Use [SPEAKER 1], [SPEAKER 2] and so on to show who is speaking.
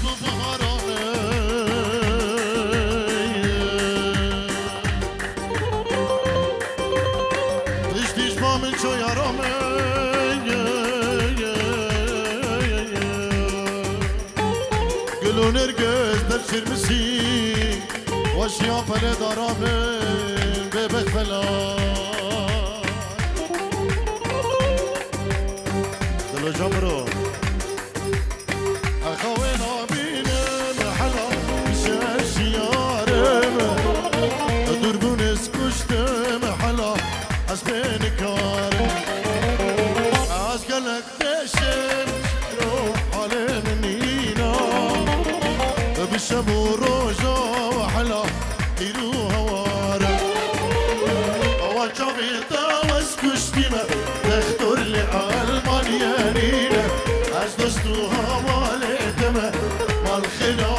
[SPEAKER 1] نرقص درشر مسي واشياء فلد رامن ببك فلا دلو جمرو اخوين امين محلا شاش يارم دربون اسكشت محلا اسبين كارم اسقلك دشم روح على منينا بالشمو روجا وحلا إلو هوارا وجابي طاوز كشتيمة تختار لي ألمانيانينا أجدستو هوالي دمه والخلا